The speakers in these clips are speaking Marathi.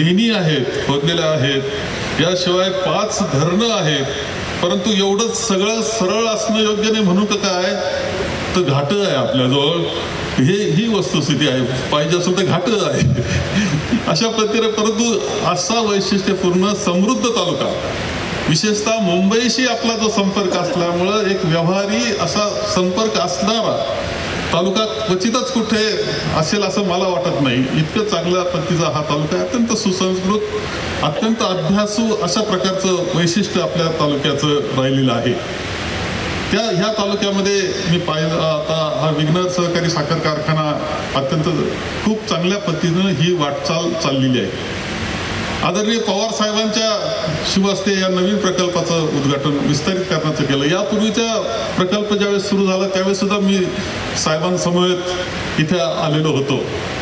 लेणी आहेत, खोदलेल्या आहेत, याशिवाय 5 धरणं आहेत. परंतु एवढंच सगळं सरळ असणं योग्य नाही म्हणून का काय, तर घाट आहे आपल्याजवळ. ही वस्तुस्थिती आहे. पाहिजे असेल तर घाट आहे अशा पद्धतीने. परंतु असा वैशिष्ट्यपूर्ण समृद्ध तालुका, विशेषतः मुंबईशी आपला जो संपर्क असल्यामुळं एक व्यवहारी असा संपर्क असणारा तालुका क्वचितच कुठे असेल असं मला वाटत नाही. इतकं चांगल्या पद्धतीचा हा तालुका आहे. अत्यंत सुसंस्कृत, अत्यंत अभ्यासू अशा प्रकारचं वैशिष्ट्य आपल्या तालुक्याचं राहिलेलं आहे. ह्या तालुक्यामध्ये मी पाहिलं, आता हा विघ्नर सहकारी साखर कारखाना अत्यंत खूप चांगल्या पद्धतीनं ही वाटचाल चाललेली आहे. आदरणीय पवार साहेबांच्या शुभ हस्ते या नवीन प्रकल्पाचं उद्घाटन विस्तारित करण्याचं केलं. यापूर्वीचा प्रकल्प ज्यावेळेस सुरू झाला त्यावेळेस सुद्धा मी साहेबांसमवेत इथे आलेलो होतो.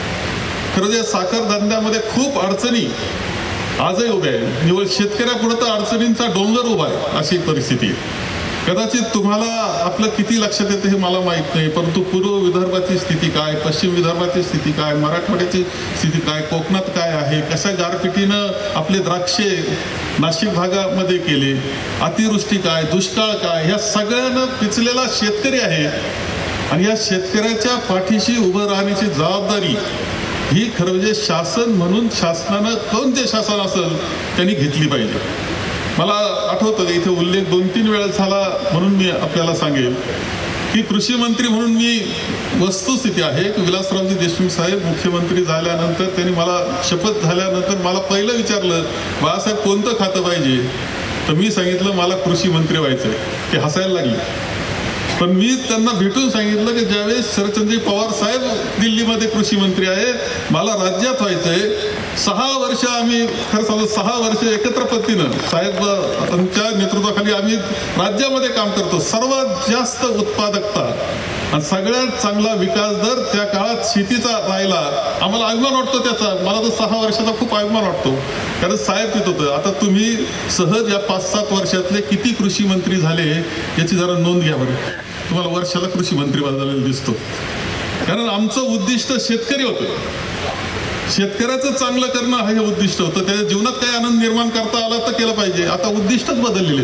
खरं जे साखर धंद्यामध्ये खूप अडचणी आजही उभ्या आहे. निवड शेतकऱ्यापुढे तर अडचणींचा डोंगर उभा आहे अशी परिस्थिती आहे. कदाचित तुम्हाला आपलं किती लक्षात येतं हे मला माहीत नाही, परंतु पूर्व विदर्भाची स्थिती काय, पश्चिम विदर्भाची स्थिती काय, मराठवाड्याची स्थिती काय, कोकणात काय आहे, कशा गारपिटीनं आपले द्राक्षे नाशिक भागामध्ये केले, अतिवृष्टी काय, दुष्काळ काय, ह्या सगळ्यांना पिचलेला शेतकरी आहे. आणि या शेतकऱ्याच्या पाठीशी उभं राहण्याची जबाबदारी ही खरं म्हणजे शासन म्हणून शासनानं, कोणते शासन असेल त्यांनी घेतली पाहिजे. मला आठवतं की इथे उल्लेख 2-3 वेळा झाला म्हणून मी आपल्याला सांगेल की कृषी मंत्री म्हणून मी, वस्तुस्थिती आहे की विलासरावजी देशमुख साहेब मुख्यमंत्री झाल्यानंतर त्यांनी मला शपथ झाल्यानंतर मला पहिलं विचारलं, बाळासाहेब कोणतं खातं पाहिजे, तर मी सांगितलं मला कृषी मंत्री व्हायचंय. ते हसायला लागले. पण मी त्यांना भेटून सांगितलं की ज्यावेळेस शरदचंद्रजी पवार साहेब दिल्लीमध्ये कृषी मंत्री आहेत, मला राज्यात व्हायचंय. 6 वर्ष आम्ही, खरं सांगतो 6 वर्ष एकत्र पद्धतीनं साहेबांच्या नेतृत्वाखाली आम्ही राज्यामध्ये काम करतो. सर्वात जास्त उत्पादकता आणि सगळ्यात चांगला विकास दर त्या काळात शेतीचा राहिला. आम्हाला अभिमान वाटतो त्याचा. मला तर 6 वर्षाचा खूप अभिमान वाटतो, कारण साहेब तिथं होतं. आता तुम्ही सहज या 5-7 वर्षातले किती कृषी मंत्री झाले याची जरा नोंद घ्या बरं. तुम्हाला वर्षाला कृषी मंत्री झालेला दिसतो. कारण आमचं उद्दिष्ट शेतकरी होतं. शेतकऱ्याचं चांगलं करणं हे उद्दिष्ट होतं. त्याच्या जीवनात काही आनंद निर्माण करता आला तर केलं पाहिजे. आता उद्दिष्टच बदललेले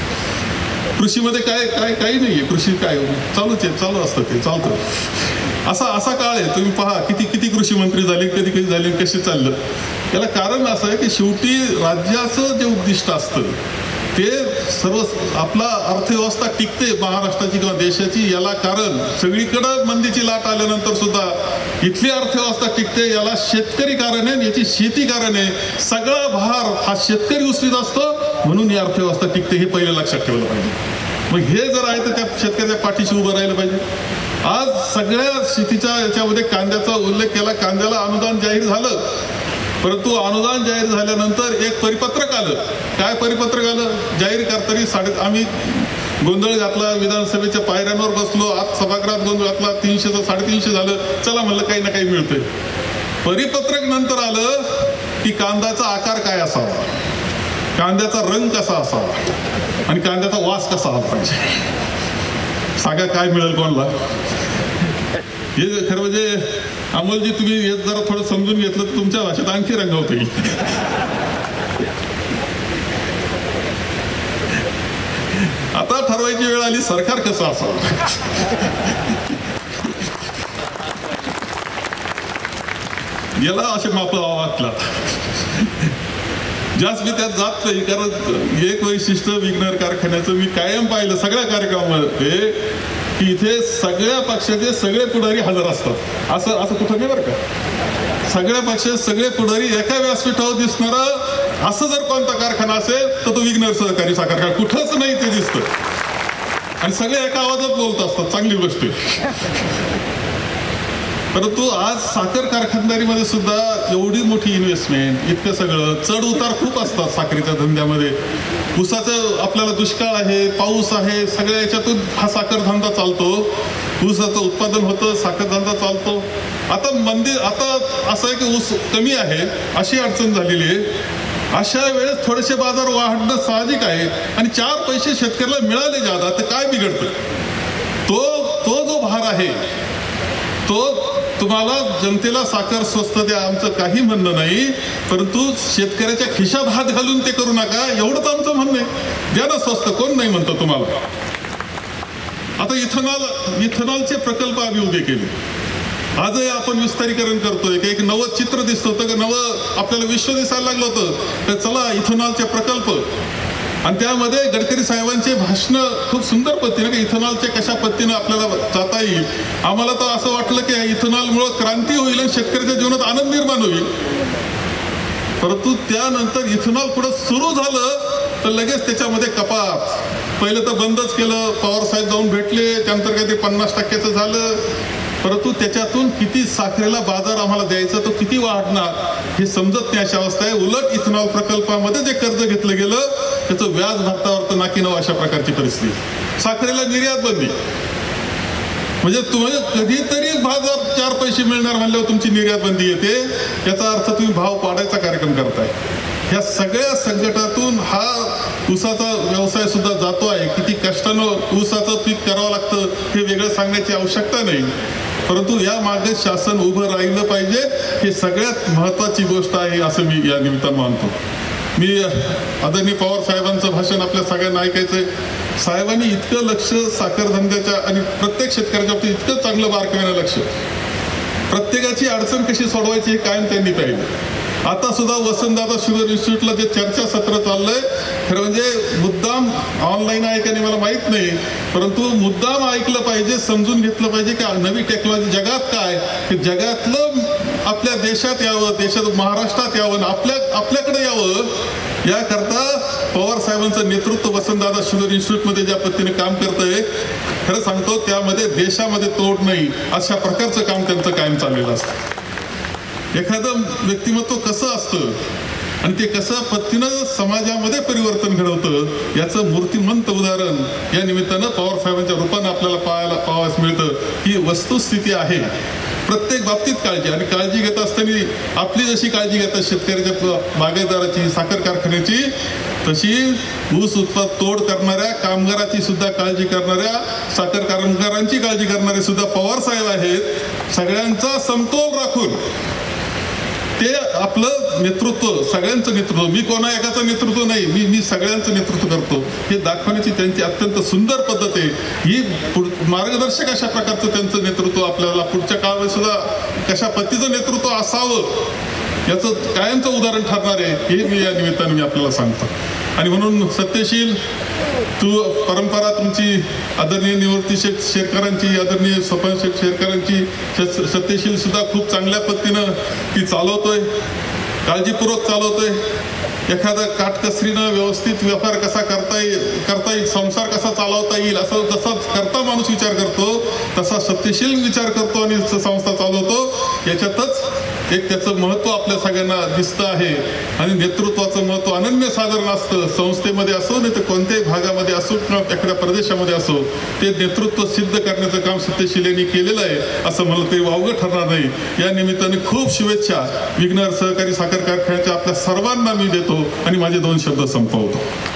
आहेत. कृषीमध्ये काही नाहीये. कृषी काय चालू असतं, ते चालतं. असा काळ आहे. तुम्ही पहा किती कृषी मंत्री झाले, कधी झाले, कसे चाललं. याला कारण असं आहे की शेवटी राज्याचं जे उद्दिष्ट असतं ते सर्व, आपला अर्थव्यवस्था टिकते महाराष्ट्राची किंवा देशाची, याला कारण सगळीकडं मंदीची लाट आल्यानंतर सुद्धा इथली अर्थव्यवस्था टिकते, याला शेतकरी कारण आहे, याची शेती कारण आहे. सगळा भार हा शेतकरी उचलीत असतो, म्हणून ही अर्थव्यवस्था टिकते. हे पहिलं लक्षात ठेवलं पाहिजे. मग हे जर आहे तर त्या शेतकऱ्याच्या पाठीशी उभं राहिलं पाहिजे. आज सगळ्या शेतीच्या याच्यामध्ये कांद्याचा उल्लेख केला. कांद्याला अनुदान जाहीर झालं, परंतु अनुदान जाहीर झाल्यानंतर एक परिपत्रक आलं. काय परिपत्रक आलं जाहीर करताना? आम्ही गोंधळ घातला, विधानसभेच्या पायऱ्यांवर बसलो, आत सभागृहात गोंधळ घातला, 300चं 350 झालं. चला म्हणलं काही ना काही मिळतंय. परिपत्रक नंतर आलं की कांद्याचा आकार काय असावा, कांद्याचा रंग कसा असावा आणि कांद्याचा वास कसा आला पाहिजे. सांगा काय मिळेल कोणाला? हे खरं म्हणजे अमोलजी, तुम्ही हे जरा थोडं समजून घेतलं तर तुमच्या भाषेत आणखी रंगवता येईल. आता ठरवायची वेळ आली सरकार कसं असावं. याला असे माप वाटला. जास्त मी त्यात जात नाही, कारण एक वैशिष्ट्य विघ्नर कारखान्याचं मी कायम पाहिलं सगळ्या कार्यक्रमामध्ये की इथे सगळ्या पक्षाचे सगळे पुढारी हजर असतात. असं कुठं नाही बरं का. सगळ्या पक्षाचे सगळे पुढारी एका व्यासपीठावर दिसणारा असं जर कोणता कारखाना असेल तर तो विघ्नर सहकारी साखर कारखाना. कुठंच नाही ते दिसतं. आणि सगळे एका आवाजात बोलत असतात. चांगली गोष्ट आहे. परंतु आज साखर कारखानदारीमध्ये सुद्धा एवढी मोठी इन्व्हेस्टमेंट, इतकं सगळं चढ उतार खूप असतात साखरेच्या धंद्यामध्ये. ऊसाचं आपल्याला दुष्काळ आहे, पाऊस आहे, सगळ्या याच्यातून हा साखर धंदा चालतो. ऊसाचं उत्पादन होतं, साखर धंदा चालतो. आता असं आहे की ऊस कमी आहे अशी अडचण झालेली आहे. अशा वेळेस थोडेसे बाजार वाढणं साहजिक आहे. आणि 4 पैसे शेतकऱ्याला मिळाले जातात तर काय बिघडतं? तो जो भार आहे तो तुम्हाला जनतेला साखर स्वस्त द्या आमचं काही म्हणणं नाही, परंतु शेतकऱ्याच्या खिशात हात घालून ते करू नका, एवढंच आमचं म्हणणं आहे. द्या ना स्वस्त, कोण नाही म्हणतं तुम्हाला. आता इथेनॉलचे प्रकल्प आम्ही उभे केले. आजही आपण विस्तारीकरण करतोय की एक नवं चित्र दिसत होतं, की नवं आपल्याला विश्व दिसायला लागलं होतं. तर चला इथेनॉलचे प्रकल्प, आणि त्यामध्ये गडकरी साहेबांचे भाषण खूप सुंदर पद्धतीने की इथेनॉलचे कशा पद्धतीनं आपल्याला जाता येईल. आम्हाला तर असं वाटलं की इथेनॉलमुळे क्रांती होईल आणि शेतकऱ्याच्या जीवनात आनंद निर्माण होईल. परंतु त्यानंतर इथेनॉल पुढे सुरू झालं तर लगेच त्याच्यामध्ये कपात. पहिलं तर बंदच केलं, पवार साहेब जाऊन भेटले, त्यानंतर काही ते 50% झालं. परंतु त्याच्यातून किती साखरेला बाजार आम्हाला द्यायचा, तो किती वाढणार हे समजत नाही अशा अवस्था आहे. उलट इथेनॉल प्रकल्पामध्ये जे कर्ज घेतलं गेलं त्याचं व्याज भरतावर तर नाकी नऊ अशा प्रकारची परिस्थिती. साखरेला निर्यात बंदी, म्हणजे तुम्हाला कधीतरी बाजार 4 पैसे मिळणार म्हणल्यावर तुमची निर्यात बंदी येते. याचा अर्थ तुम्ही भाव पाडायचा कार्यक्रम करताय. ह्या सगळ्या संकटातून हा ऊसाचा व्यवसाय सुद्धा जातो आहे. किती कष्टानं ऊसाचं पीक करावं लागतं हे वेगळं सांगण्याची आवश्यकता नाही, परंतु या मागे शासन उभं राहिलं पाहिजे, हे सगळ्यात महत्वाची गोष्ट आहे असं मी या निमित्तानं मानतो. मी आदरणीय पवार साहेबांचं भाषण आपल्या सगळ्यांना ऐकायचंय. साहेबांनी इतकं लक्ष साखर धंद्याच्या आणि प्रत्येक शेतकऱ्याच्या बाबतीत इतकं चांगलं बारकाईनं लक्ष, प्रत्येकाची अडचण कशी सोडवायची हे कायम त्यांनी पाहिलं. आता सुद्धा वसंतदादा शुगर इन्स्टिट्यूटला जे चर्चा सत्र चाललंय, खरं म्हणजे मुद्दाम ऑनलाईन आहे का नाही मला माहित नाही, परंतु मुद्दाम ऐकलं पाहिजे, समजून घेतलं पाहिजे की नवी टेक्नॉलॉजी जगात काय, की जगातलं आपल्या देशात यावं, देशात महाराष्ट्रात यावं, आपल्याकडे यावं, याकरता पवार साहेबांचं नेतृत्व वसंतदादा शुगर इन्स्टिट्यूटमध्ये ज्या पद्धतीने काम करतंय, खरं सांगतो त्यामध्ये देशामध्ये तोड नाही अशा प्रकारचं काम त्यांचं कायम चाललेलं असतं. एखादं व्यक्तिमत्व कसं असतं आणि ते कसं पद्धतीनं समाजामध्ये परिवर्तन घडवतं याचं मूर्तिमंत उदाहरण या निमित्तानं पवार साहेबांच्या रूपानं आपल्याला पाहावयास मिळतं. ही वस्तुस्थिती आहे. प्रत्येक बाबतीत काळजी, आणि काळजी घेत असताना आपली जशी काळजी घेतात शेतकऱ्याच्या, बागायतदाराची, साखर कारखान्याची, तशी ऊस उत्पादन तोड करणाऱ्या कामगाराची सुद्धा काळजी करणाऱ्या, साखर कामगारांची काळजी करणारे सुद्धा पवार साहेब आहेत. सगळ्यांचा समतोल राखून ते आपलं नेतृत्व, सगळ्यांचं नेतृत्व, मी कोणा एकाचं नेतृत्व नाही, मी सगळ्यांचं नेतृत्व करतो हे दाखवण्याची त्यांची अत्यंत सुंदर पद्धत आहे. ही मार्गदर्शक अशा प्रकारचं त्यांचं नेतृत्व आपल्याला पुढच्या काळामध्ये सुद्धा कशा पद्धतीचं नेतृत्व असावं याचं कायमचं उदाहरण ठरणार आहे, हे मी या निमित्ताने मी आपल्याला सांगतो. आणि म्हणून सत्यशील परंपरा तुमची, आदरणीय निवृत्ती शेरकरांची, आदरणीय स्वपन शेरकरांची, सत्यशील सुद्धा खूप चांगल्या पद्धतीनं ती चालवतोय, काळजीपूर्वक चालवतोय. एखादा काटकसरीनं व्यवस्थित व्यापार कसा करता येईल, संसार कसा चालवता येईल, असं जसा करता माणूस विचार करतो तसा सत्यशील विचार करतो आणि संस्था चालवतो. याच्यातच एक त्याचं महत्व आपल्या सगळ्यांना दिसतं आहे. आणि नेतृत्वाचं महत्व अनन्यसाधारण असतं. संस्थेमध्ये असो नाही तर कोणत्याही भागामध्ये असो किंवा एखाद्या प्रदेशामध्ये असो, ते नेतृत्व सिद्ध करण्याचं काम सत्यशील यांनी केलेलं आहे असं मला ते वावगं ठरणार नाही. या निमित्ताने खूप शुभेच्छा विघ्नर सहकारी साखर कारखान्याच्या आपल्या सर्वांना मी देतो आणि माझे 2 शब्द संपवतो.